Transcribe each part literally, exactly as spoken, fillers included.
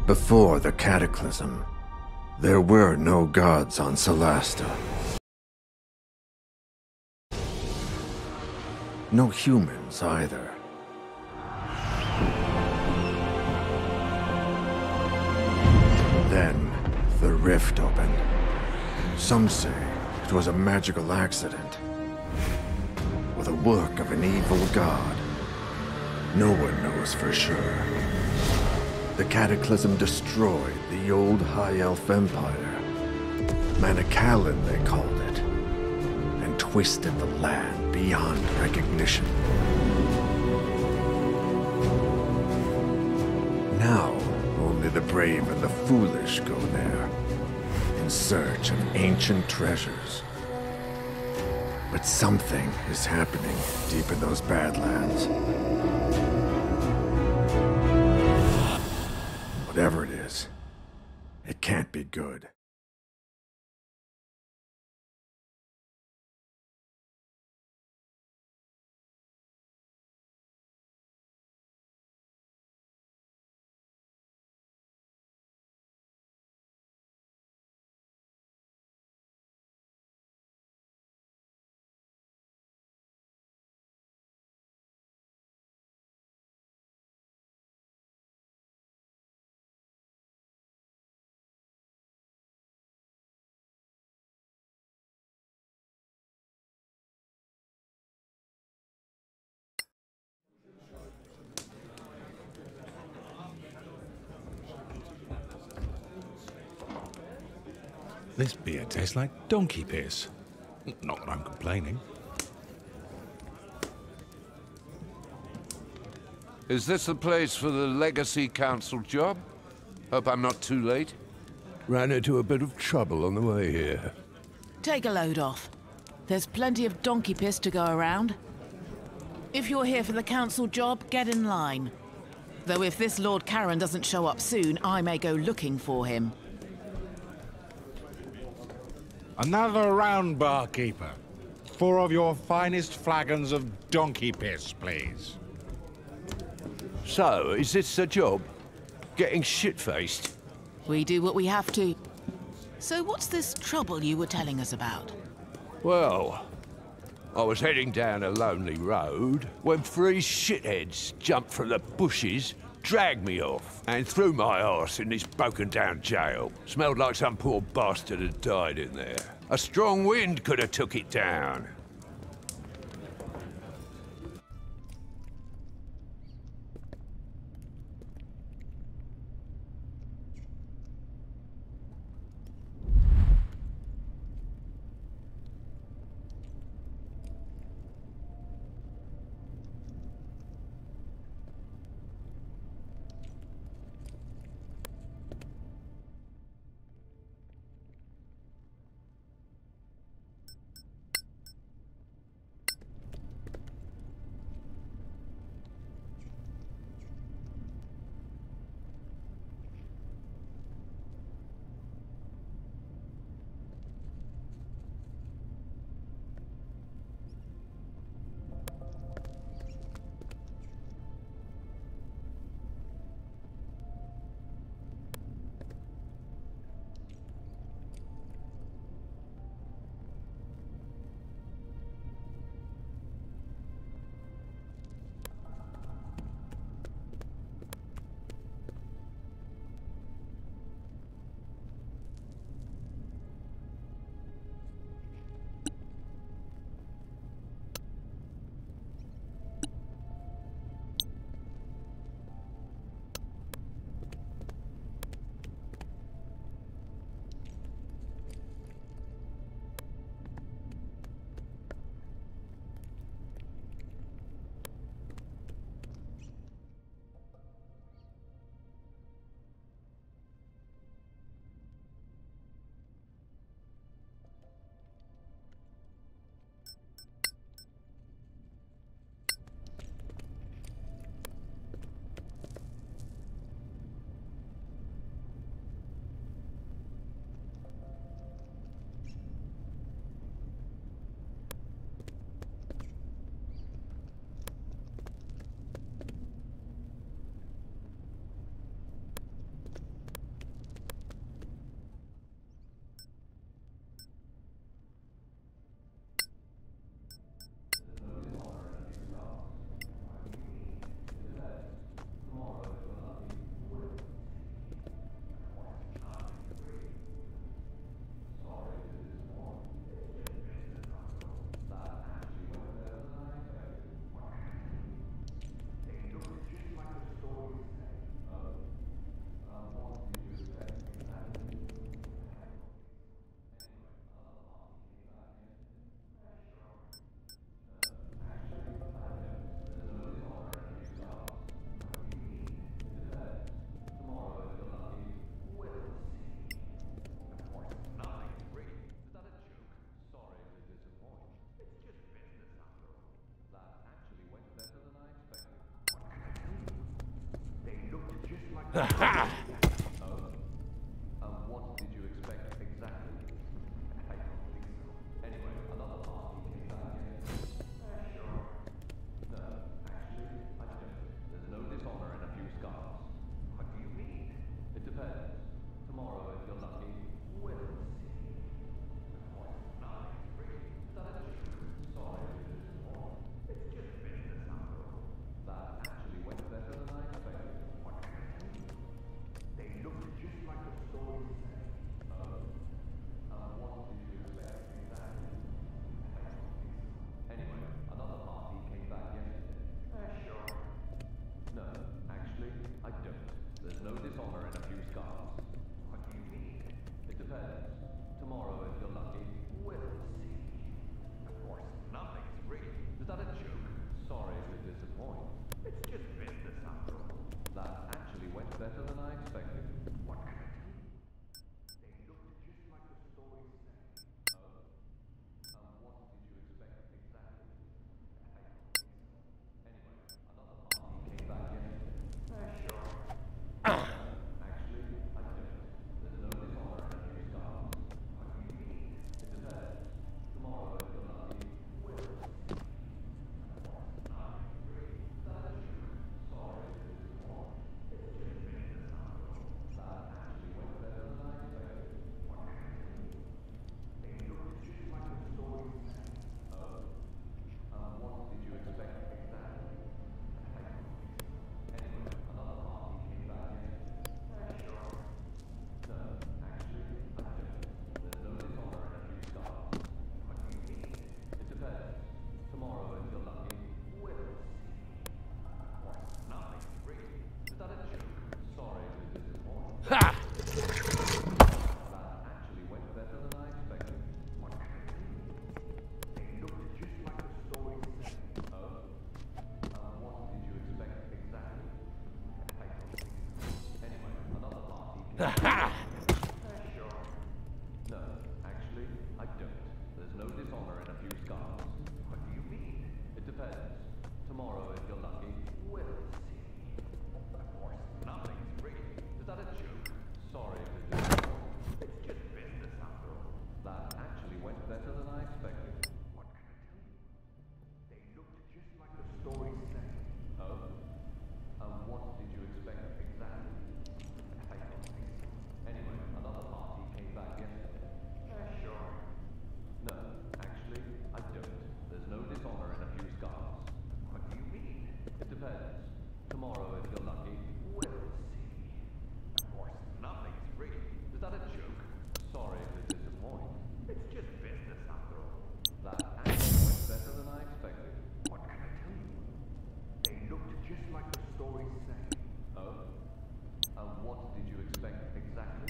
Before the Cataclysm, there were no gods on Solasta. No humans either. Then, the rift opened. Some say it was a magical accident, or the work of an evil god. No one knows for sure. The Cataclysm destroyed the old High Elf Empire. Manicalan, they called it, and twisted the land beyond recognition. Now, only the brave and the foolish go there, in search of ancient treasures. But something is happening deep in those Badlands. Whatever it is, it can't be good. This beer tastes like donkey piss. Not that I'm complaining. Is this the place for the Legacy Council job? Hope I'm not too late. Ran into a bit of trouble on the way here. Take a load off. There's plenty of donkey piss to go around. If you're here for the council job, get in line. Though if this Lord Karen doesn't show up soon, I may go looking for him. Another round, barkeeper. Four of your finest flagons of donkey piss, please. So, is this the job? Getting shit-faced? We do what we have to. So what's this trouble you were telling us about? Well, I was heading down a lonely road when three shitheads jumped from the bushes, dragged me off, and threw my arse in this broken-down jail. Smelled like some poor bastard had died in there. A strong wind could have took it down. What did you expect exactly? I don't think so. Anyway, another party came back in. Uh, sure. No, actually, I don't. There's no dishonor in a few scars. What do you mean? It depends. Tomorrow, if you're lucky, we'll see. What? Nothing. Really? Is that a joke? Sorry to disappoint. It's just business after all. That actually went better than I expected. What can I tell you? They looked just like the stories say. Oh. Uh, what did you expect exactly? I don't think so. Anyway, another party came back yesterday. Uh, sure. No, actually, I don't. There's no dishonor in a few scars. What do you mean? It depends. Tomorrow, if you're lucky, we'll see. Of course, nothing's real. Is that a joke? Sorry to disappoint. It's just business after all. That actually went better than I expected. What can I tell you? They looked just like the stories say. Oh? Um, what did you expect exactly? I don't think so. Anyway, another party came back yesterday. Uh, sure. Actually, I don't. There's no dishonor in a few scars. What do you mean? It depends. Tomorrow, if you're lucky, we'll see. Of course, nothing's real. Is that a joke? Sorry to disappoint. It's just business after all. That actually went better than I expected. What can I tell you? They looked just like the stories say. Oh? Um, what did you expect exactly? I don't think so. Anyway, another party came back yesterday. Uh, sure. No, actually, I don't. There's no dishonor in a few scars. What do you mean? It depends. Tomorrow, if you're lucky, we'll see. Of course, nothing's real. Is that a joke? Sorry to disappoint. Ha! That actually went better than I expected. What can I tell you? They looked just like the stories say. Oh? Um, what did you expect exactly? I don't think so. Anyway, another party came back. Uh, sure. No, actually, I don't. There's no dishonor in a few scars. What do you mean? It depends. Tomorrow, if you're lucky, we'll see. Of course, nothing's real. Is that a joke? Sorry to disappoint. It's just business after all. That actually went better than I expected. What can I tell you? They looked just like the stories say. Oh? Um, what did you expect exactly? I don't think so. Anyway, another party came back yesterday. Uh, sure. No, actually, I don't. There's no dishonor in a few scars. What do you mean? It depends. Tomorrow, if you're lucky, we'll see. Of course, nothing's real. Is that a joke? Sorry to disappoint. It's just business after all. That actually went better than I expected. What can I tell you? They looked just like the stories say. Oh? Um, what did you expect exactly?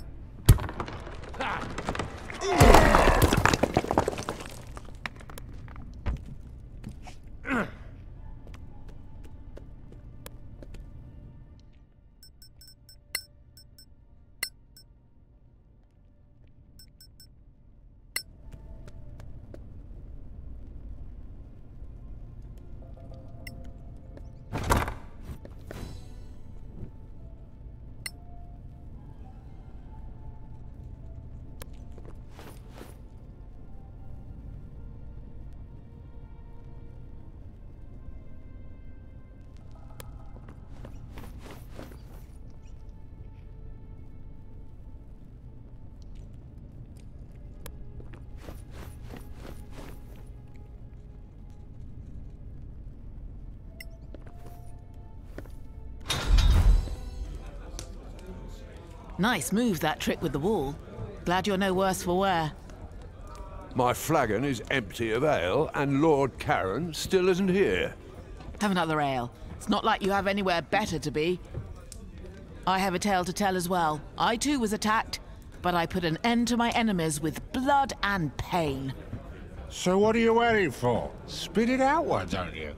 Nice move, that trick with the wall. Glad you're no worse for wear. My flagon is empty of ale, and Lord Karen still isn't here. Have another ale. It's not like you have anywhere better to be. I have a tale to tell as well. I too was attacked, but I put an end to my enemies with blood and pain. So what are you waiting for? Spit it out, why don't you?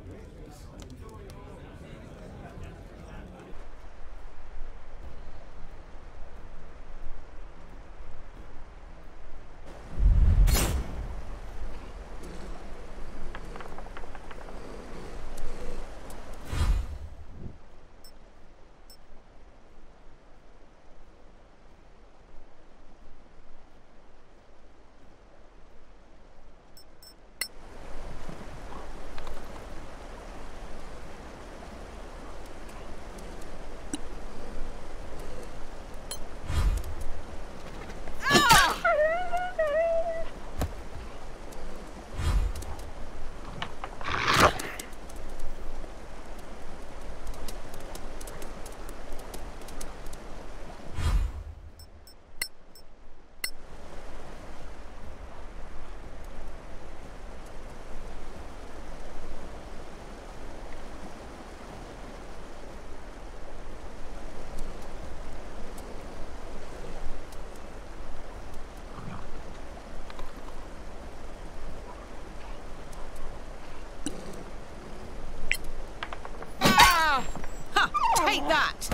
like that!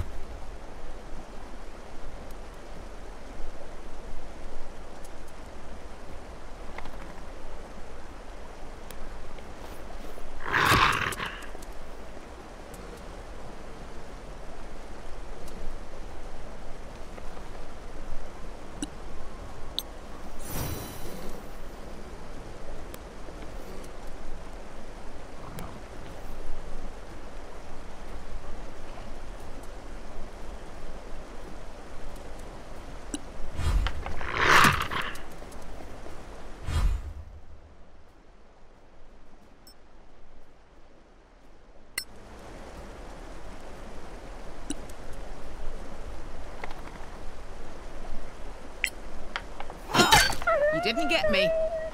You didn't get me.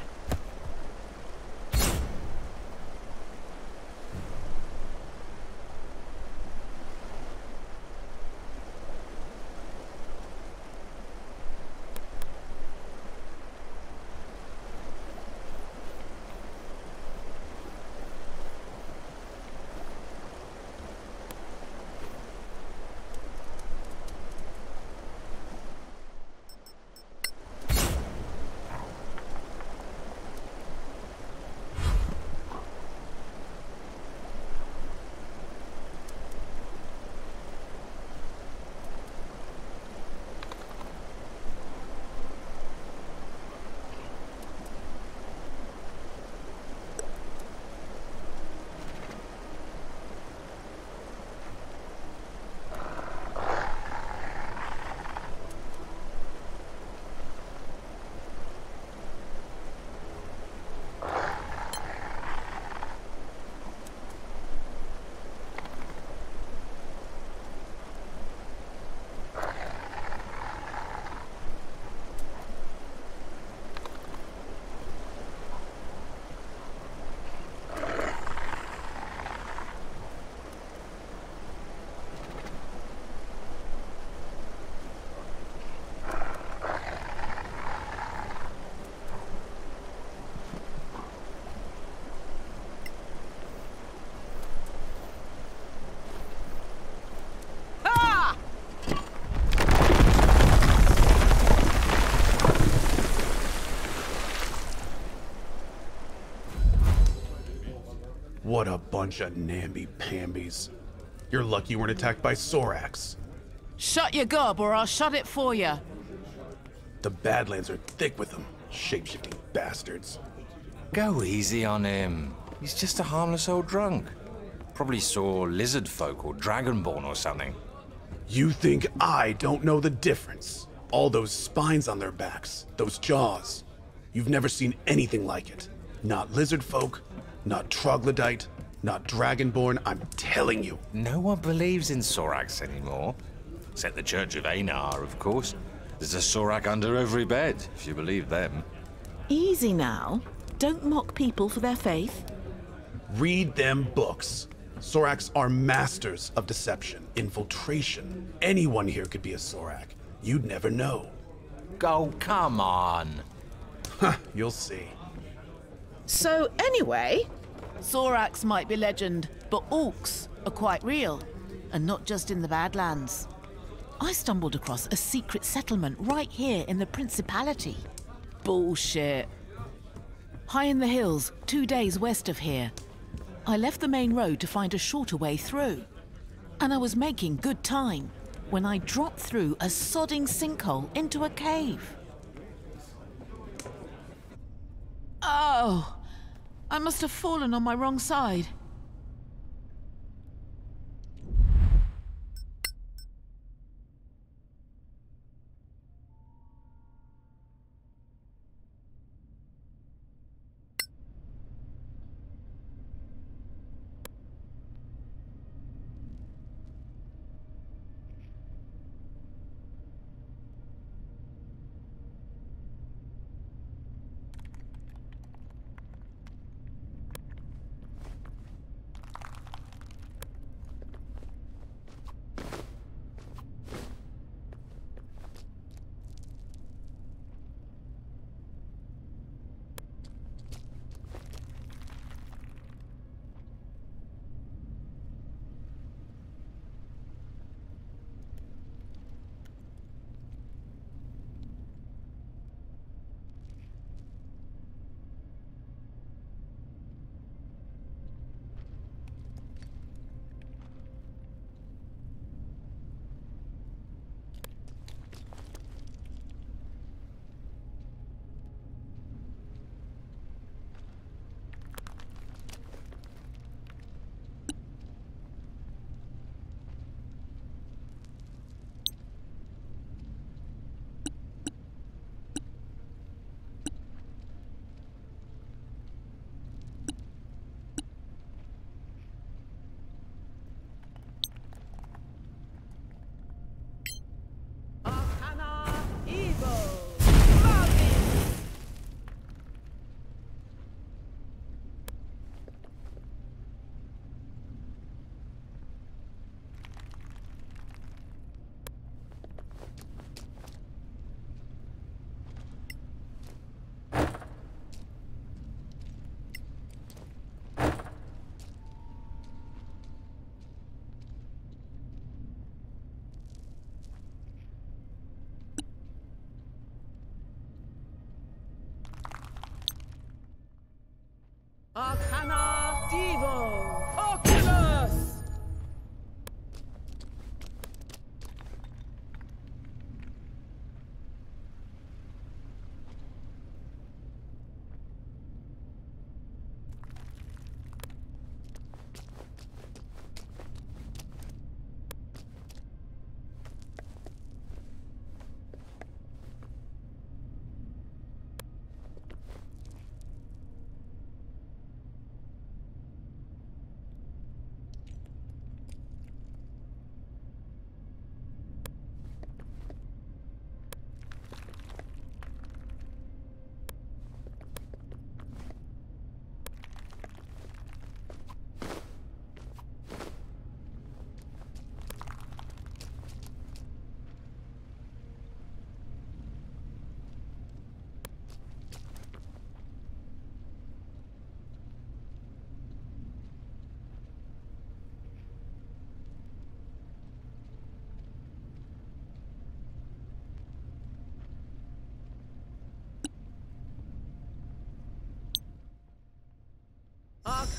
What a bunch of namby-pambies. You're lucky you weren't attacked by Sorax. Shut your gob or I'll shut it for you. The Badlands are thick with them, shape-shifting bastards. Go easy on him. He's just a harmless old drunk. Probably saw lizard folk or dragonborn or something. You think I don't know the difference? All those spines on their backs, those jaws. You've never seen anything like it. Not lizard folk, not troglodyte, not dragonborn, I'm telling you. No one believes in Sorax anymore. Except the Church of Einar, of course. There's a Sorak under every bed, if you believe them. Easy now. Don't mock people for their faith. Read them books. Sorax are masters of deception, infiltration. Anyone here could be a Sorak. You'd never know. Oh, come on. Huh, you'll see. So, anyway... Sorax might be legend, but orcs are quite real. And not just in the Badlands. I stumbled across a secret settlement right here in the Principality. Bullshit. High in the hills, two days west of here. I left the main road to find a shorter way through. And I was making good time when I dropped through a sodding sinkhole into a cave. Oh, I must have fallen on my wrong side.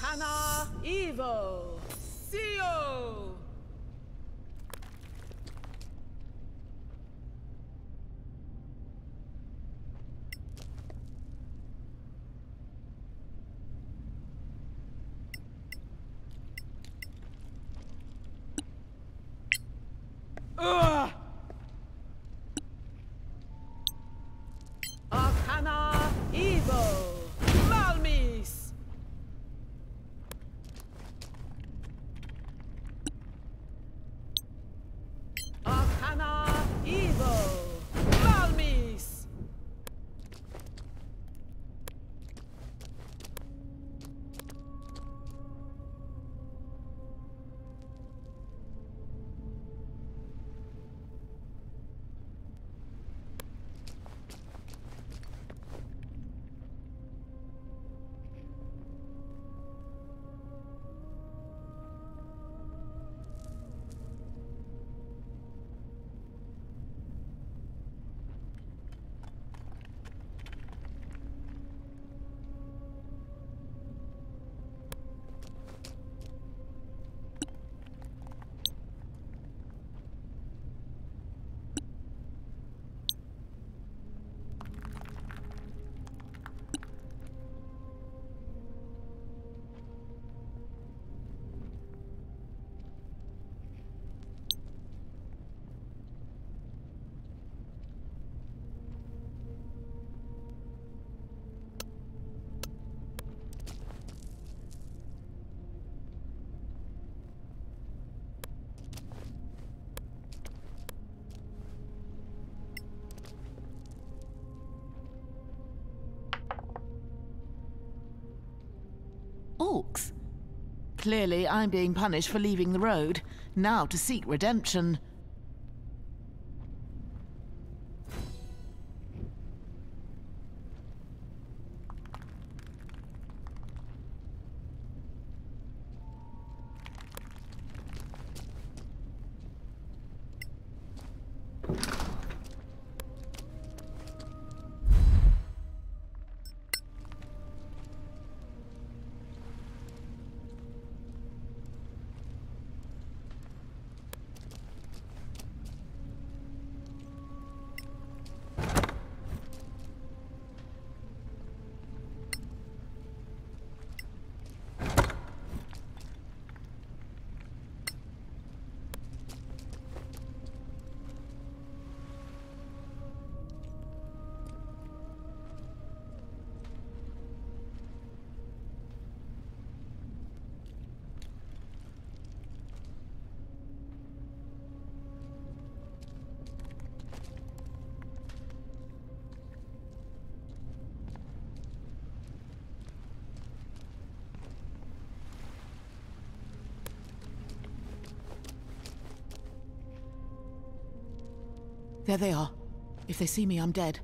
Arcana Evo. Seal. Ugh! Arcana Evo. Malmis. Arcana Evo. Malmis. Orcs. Clearly, I'm being punished for leaving the road. Now to seek redemption. There they are. If they see me, I'm dead.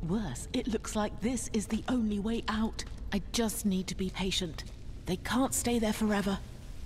Worse, it looks like this is the only way out. I just need to be patient. They can't stay there forever.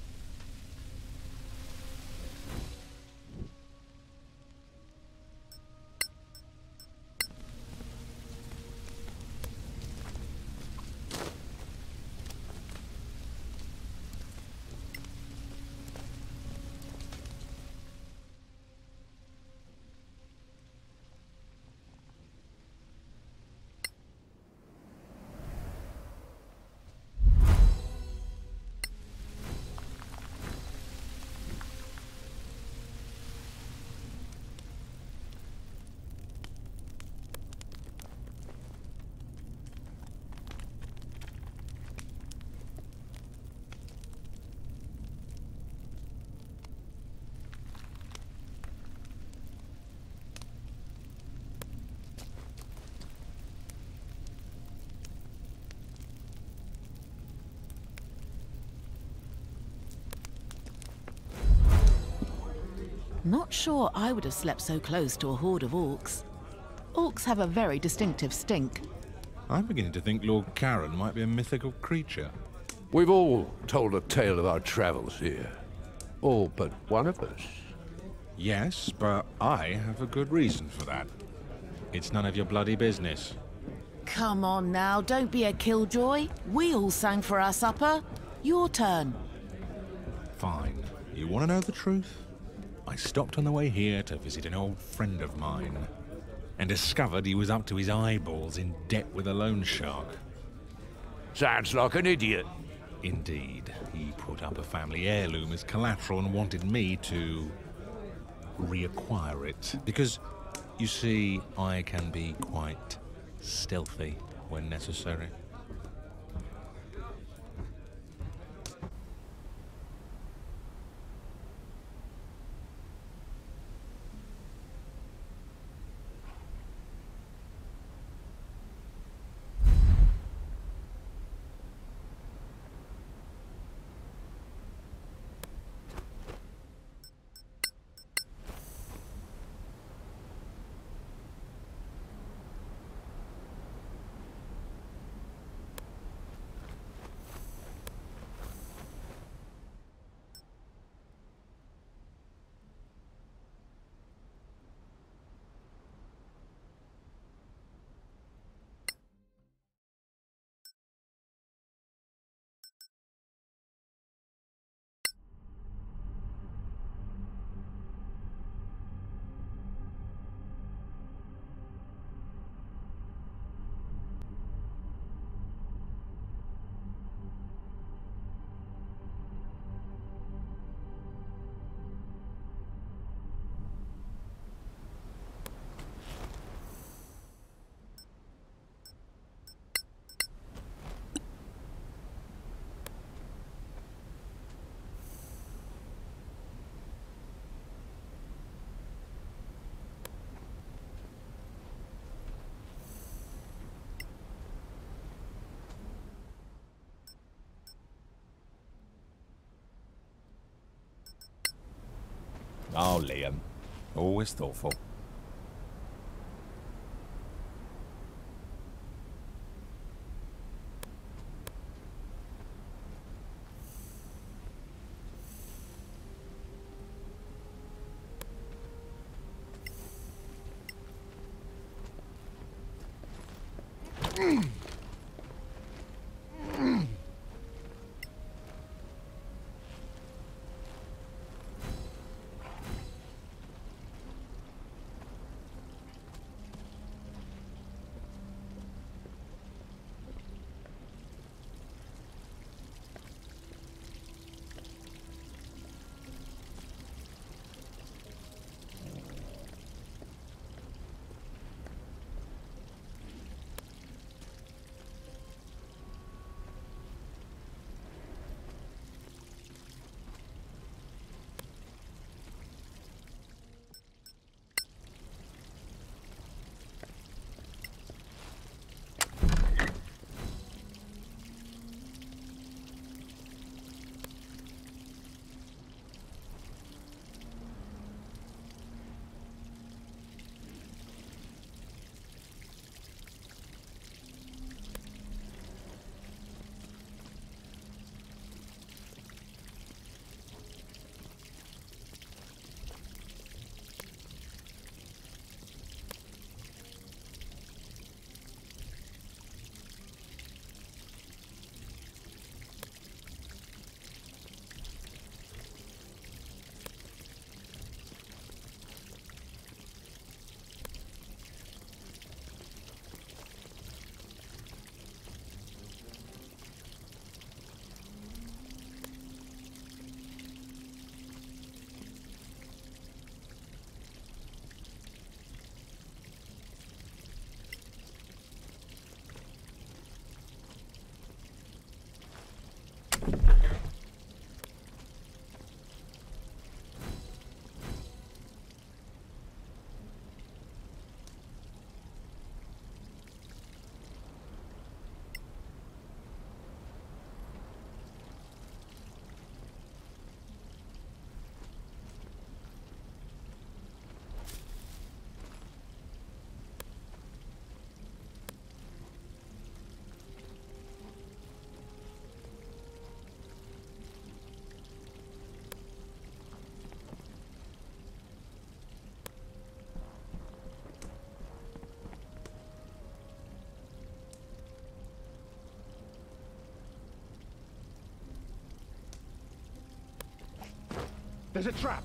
Not sure I would have slept so close to a horde of orcs. Orcs have a very distinctive stink. I'm beginning to think Lord Karen might be a mythical creature. We've all told a tale of our travels here. All but one of us. Yes, but I have a good reason for that. It's none of your bloody business. Come on now, don't be a killjoy. We all sang for our supper. Your turn. Fine. You want to know the truth? I stopped on the way here to visit an old friend of mine, and discovered he was up to his eyeballs in debt with a loan shark. Sounds like an idiot. Indeed. He put up a family heirloom as collateral and wanted me to reacquire it. Because, you see, I can be quite stealthy when necessary. Oh, Liam. Always thoughtful. There's a trap!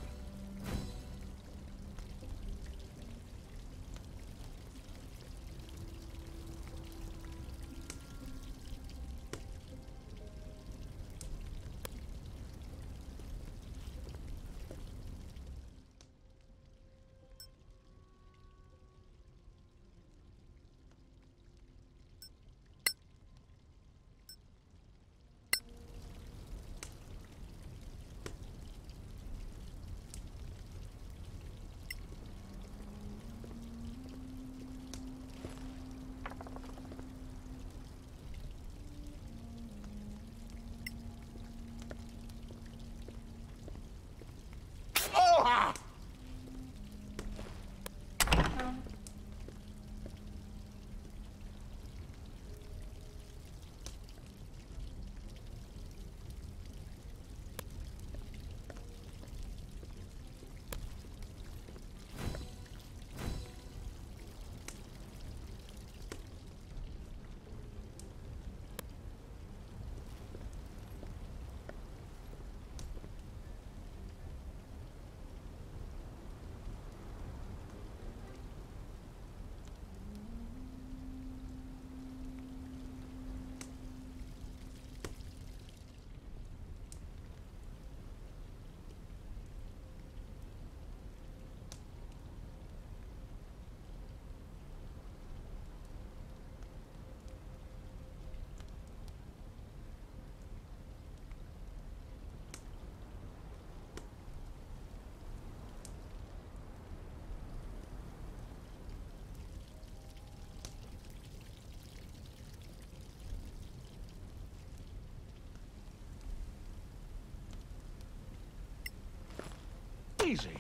Easy.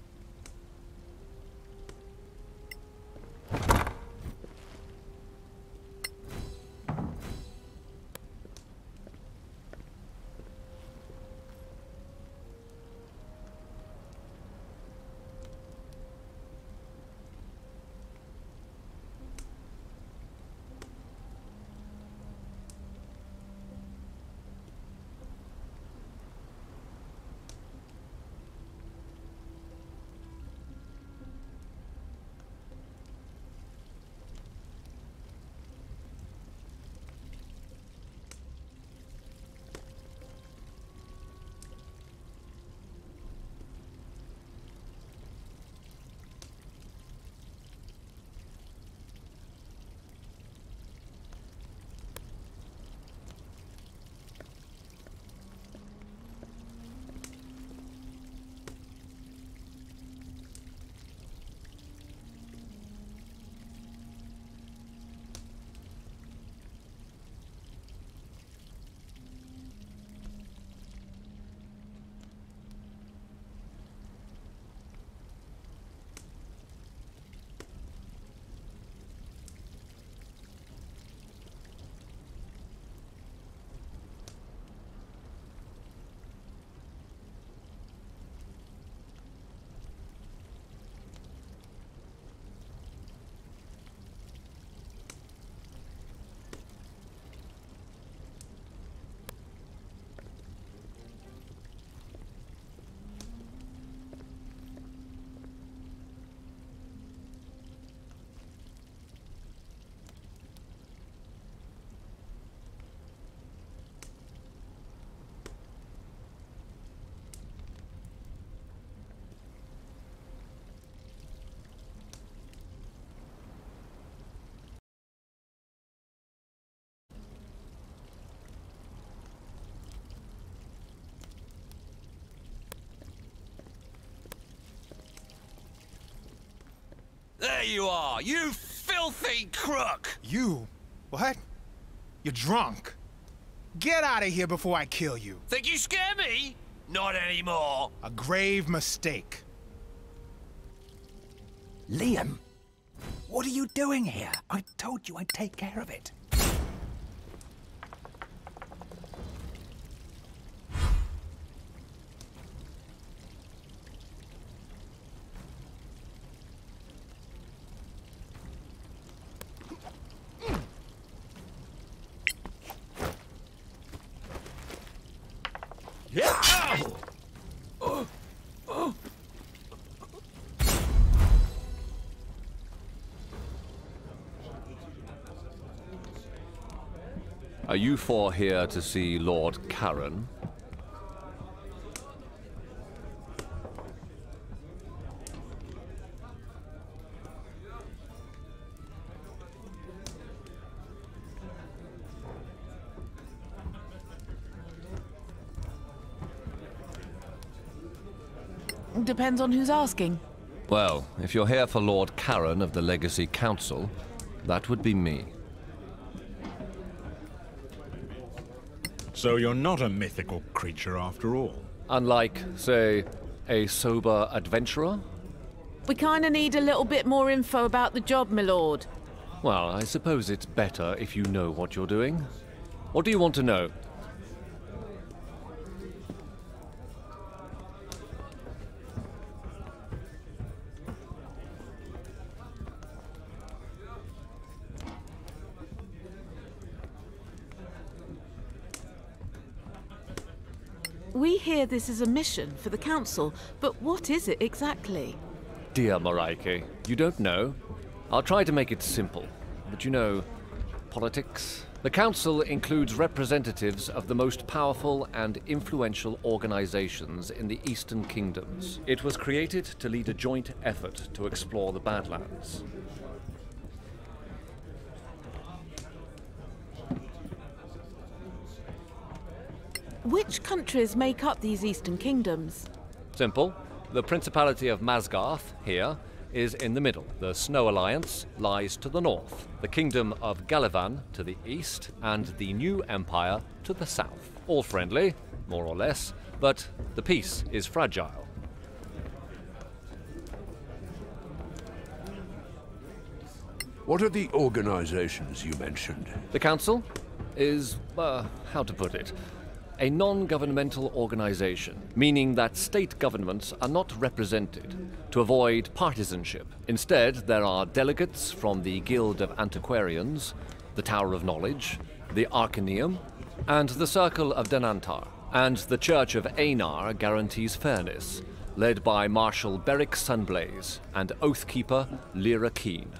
There you are, you filthy crook! You? What? You're drunk. Get out of here before I kill you. Think you scare me? Not anymore. A grave mistake. Liam, what are you doing here? I told you I'd take care of it. Are you four here to see Lord Karen? Depends on who's asking. Well, if you're here for Lord Karen of the Legacy Council, that would be me. So you're not a mythical creature after all? Unlike, say, a sober adventurer? We kinda need a little bit more info about the job, my lord. Well, I suppose it's better if you know what you're doing. What do you want to know? We hear this is a mission for the council, but what is it exactly? Dear Moraike, you don't know? I'll try to make it simple. But you know, politics? The council includes representatives of the most powerful and influential organizations in the Eastern Kingdoms. It was created to lead a joint effort to explore the Badlands. Which countries make up these Eastern Kingdoms? Simple. The Principality of Masgarth, here, is in the middle. The Snow Alliance lies to the north. The Kingdom of Galavan to the east, and the New Empire to the south. All friendly, more or less, but the peace is fragile. What are the organizations you mentioned? The Council is, uh, how to put it, a non-governmental organization, meaning that state governments are not represented to avoid partisanship. Instead, there are delegates from the Guild of Antiquarians, the Tower of Knowledge, the Arcaneum, and the Circle of Denantar. And the Church of Einar guarantees fairness, led by Marshal Beric Sunblaze and Oathkeeper Lyra Keen.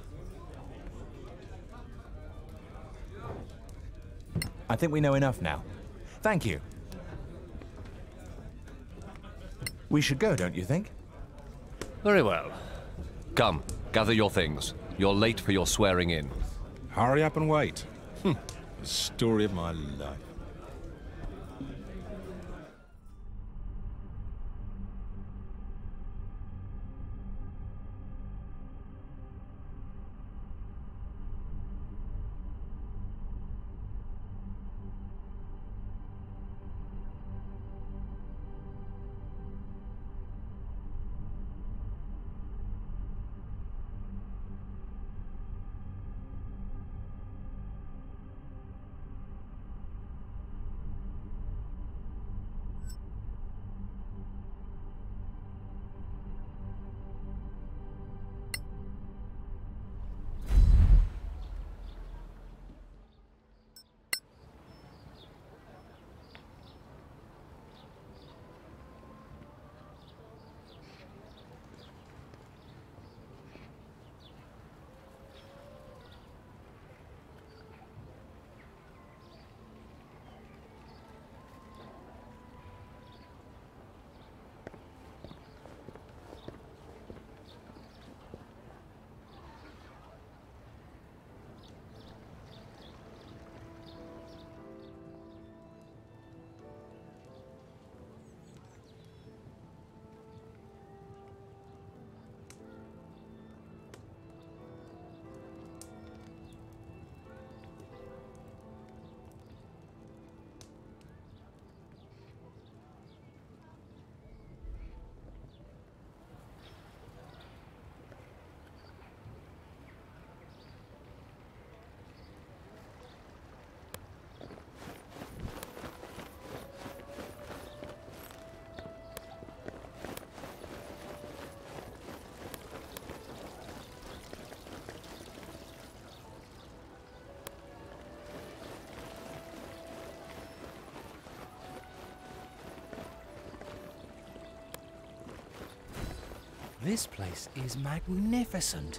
I think we know enough now. Thank you. We should go, don't you think? Very well. Come, gather your things. You're late for your swearing in. Hurry up and wait. Hm, the story of my life. This place is magnificent.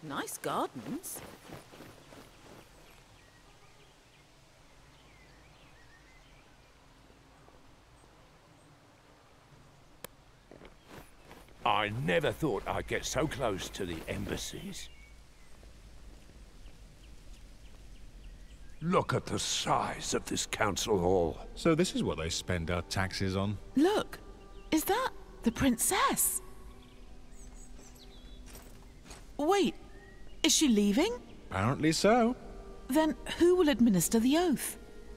Nice gardens. I never thought I'd get so close to the embassies. Look at the size of this council hall. So this is what they spend our taxes on? Look, is that the princess? Wait, is she leaving? Apparently so. Then who will administer the oath?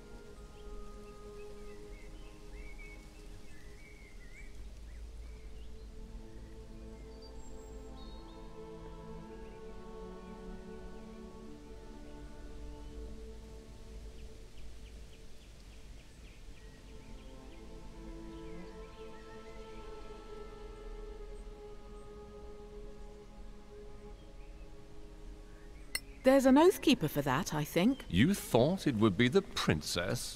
There's an oathkeeper for that, I think. You thought it would be the princess?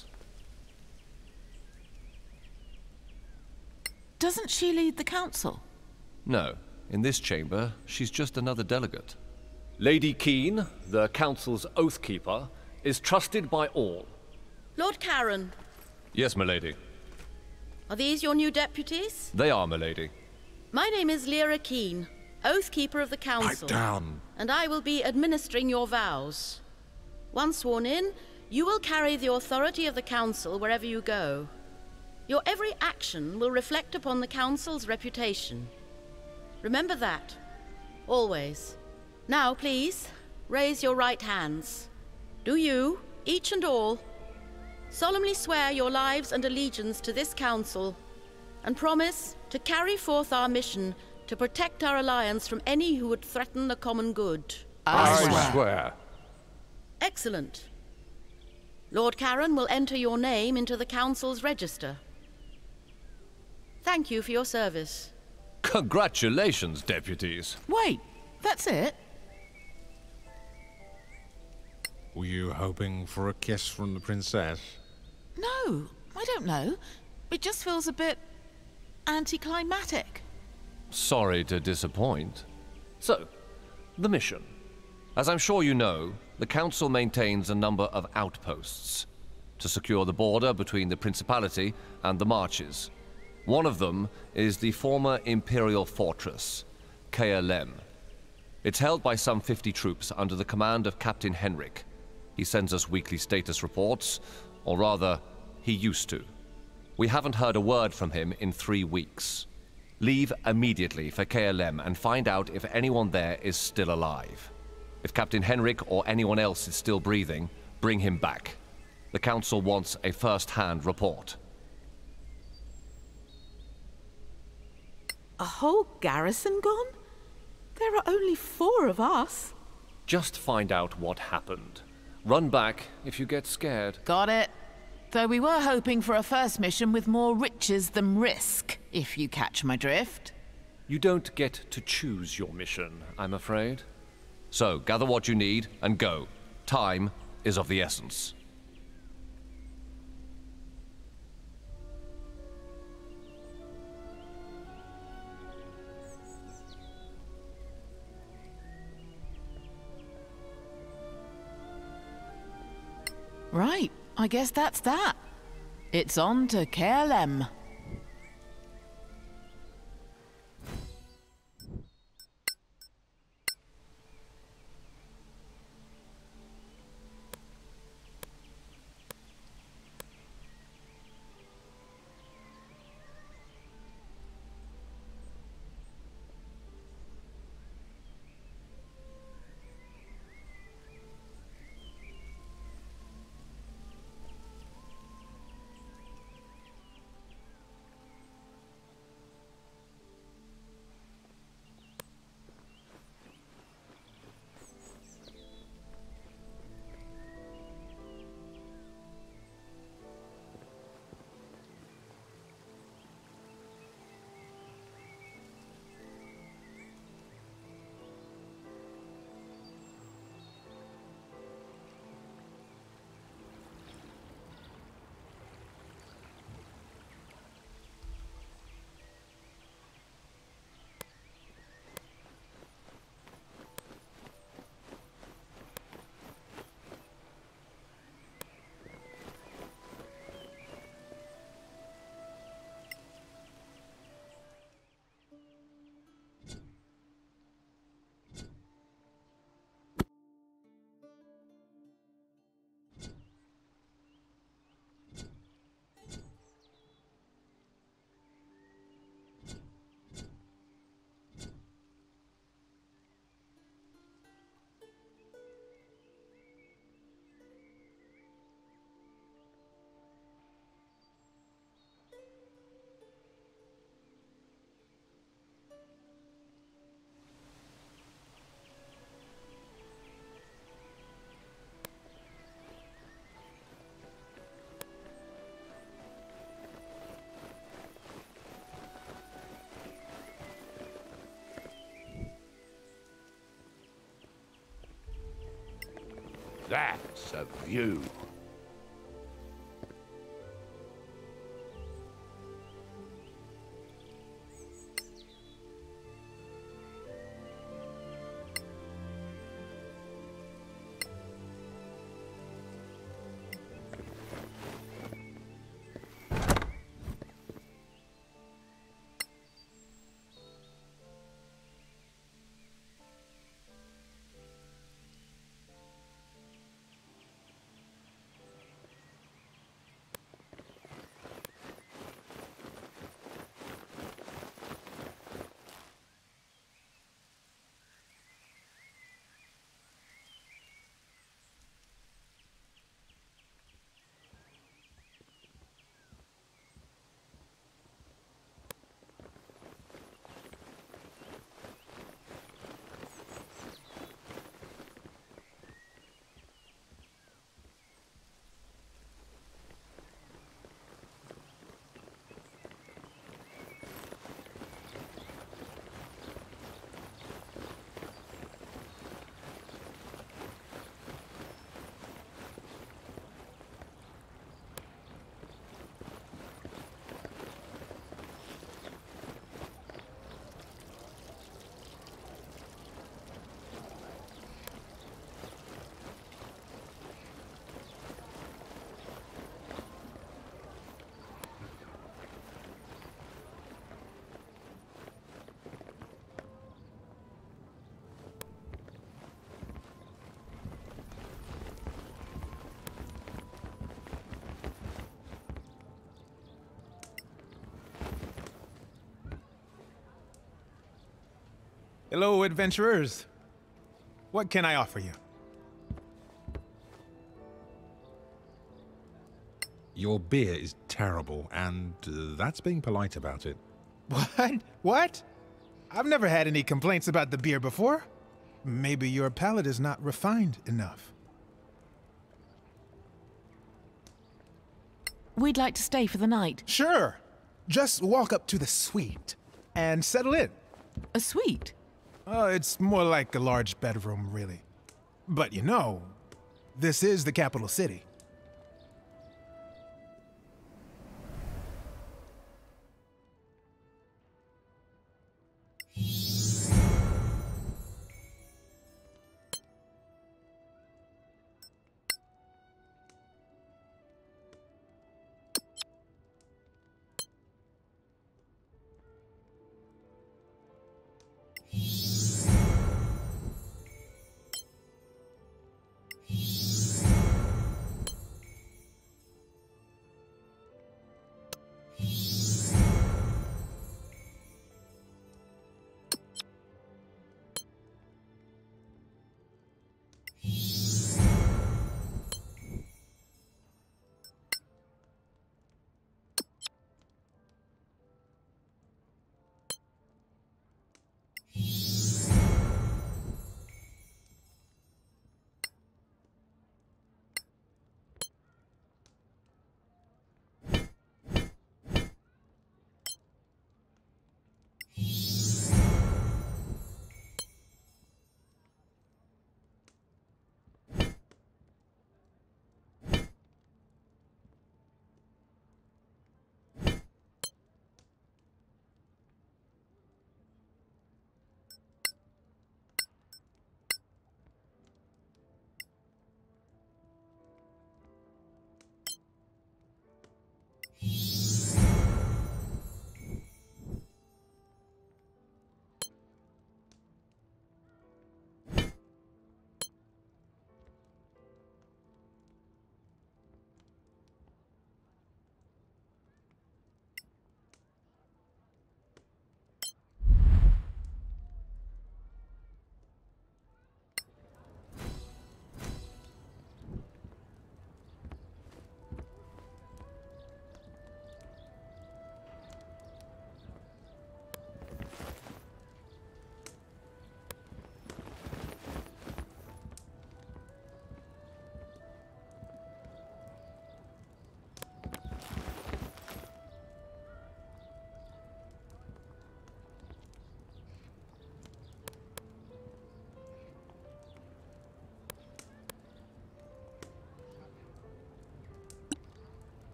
Doesn't she lead the council? No. In this chamber, she's just another delegate. Lady Keene, the council's oathkeeper, is trusted by all. Lord Karen. Yes, milady. Are these your new deputies? They are, milady. My name is Lyra Keene, oathkeeper of the council. Pipe down. And I will be administering your vows. Once sworn in, you will carry the authority of the council wherever you go. Your every action will reflect upon the council's reputation. Remember that. Always. Now, please, raise your right hands. Do you, each and all, solemnly swear your lives and allegiance to this council, and promise to carry forth our mission to protect our alliance from any who would threaten the common good? I, I swear. swear. Excellent. Lord Karen will enter your name into the council's register. Thank you for your service. Congratulations, deputies. Wait, that's it? Were you hoping for a kiss from the princess? No, I don't know. It just feels a bit anticlimactic. Sorry to disappoint. So, the mission. As I'm sure you know, the Council maintains a number of outposts to secure the border between the Principality and the Marches. One of them is the former Imperial Fortress, K L M. It's held by some fifty troops under the command of Captain Henrik. He sends us weekly status reports, or rather, he used to. We haven't heard a word from him in three weeks. Leave immediately for K L M and find out if anyone there is still alive. If Captain Henrik or anyone else is still breathing, bring him back. The Council wants a first-hand report. A whole garrison gone? There are only four of us. Just find out what happened. Run back if you get scared. Got it. Though we were hoping for a first mission with more riches than risk, if you catch my drift. You don't get to choose your mission, I'm afraid. So, gather what you need and go. Time is of the essence. Right, I guess that's that. It's on to K L M. That's a view. Hello, adventurers. What can I offer you? Your beer is terrible, and uh, that's being polite about it. What? What? I've never had any complaints about the beer before. Maybe your palate is not refined enough. We'd like to stay for the night. Sure. Just walk up to the suite and settle in. A suite? Oh, it's more like a large bedroom, really. But you know, this is the capital city.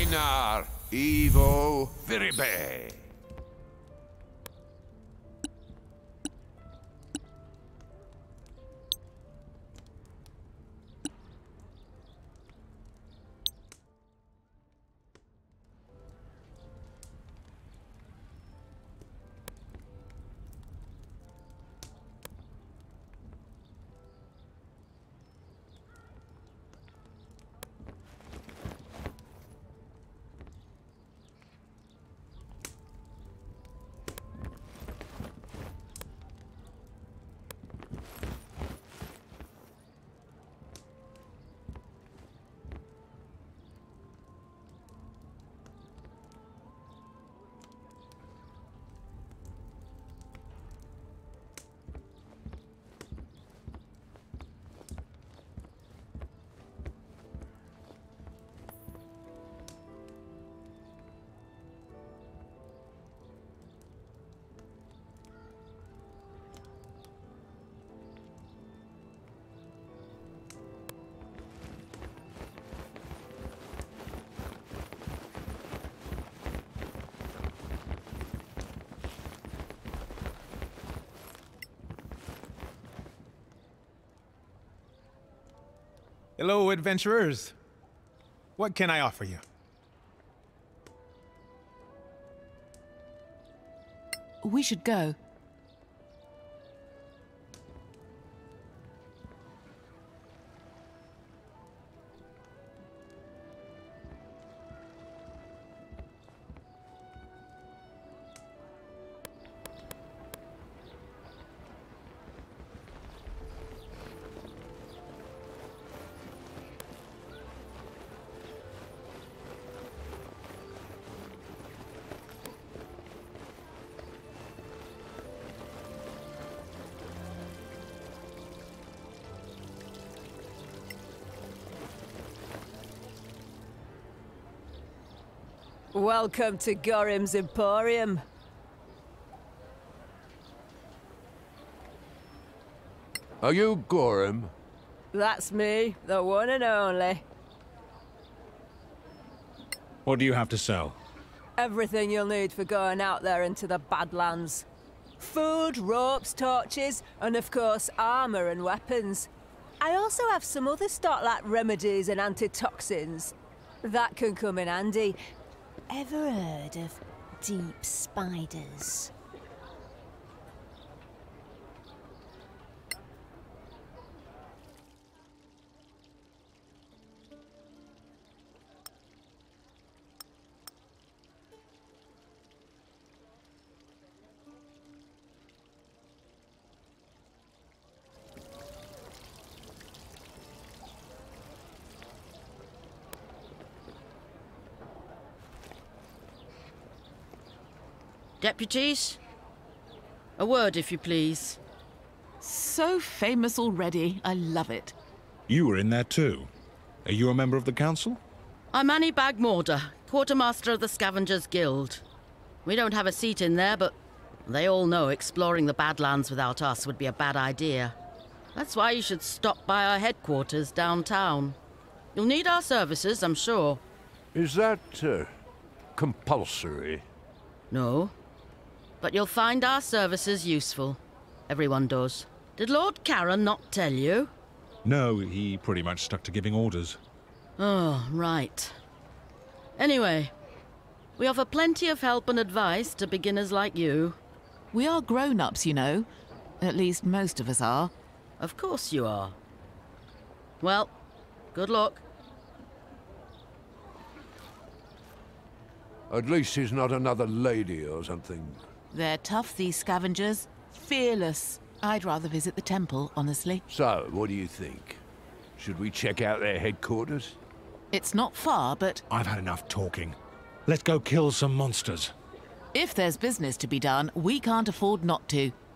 Einar, Evo, Viribe. Hello, adventurers. What can I offer you? We should go. Welcome to Gorim's Emporium. Are you Gorim? That's me, the one and only. What do you have to sell? Everything you'll need for going out there into the Badlands. Food, ropes, torches, and of course armor and weapons. I also have some other stock like remedies and antitoxins. That can come in handy. Ever heard of deep spiders? Deputies? A word, if you please. So famous already. I love it. You were in there too. Are you a member of the council? I'm Annie Bagmorder, quartermaster of the Scavengers Guild. We don't have a seat in there, but they all know exploring the Badlands without us would be a bad idea. That's why you should stop by our headquarters downtown. You'll need our services, I'm sure. Is that uh, compulsory? No. But you'll find our services useful. Everyone does. Did Lord Karen not tell you? No, he pretty much stuck to giving orders. Oh, right. Anyway, we offer plenty of help and advice to beginners like you. We are grown-ups, you know. At least most of us are. Of course you are. Well, good luck. At least he's not another lady or something. They're tough, these scavengers. Fearless. I'd rather visit the temple, honestly. So, what do you think? Should we check out their headquarters? It's not far, but... I've had enough talking. Let's go kill some monsters. If there's business to be done, we can't afford not to.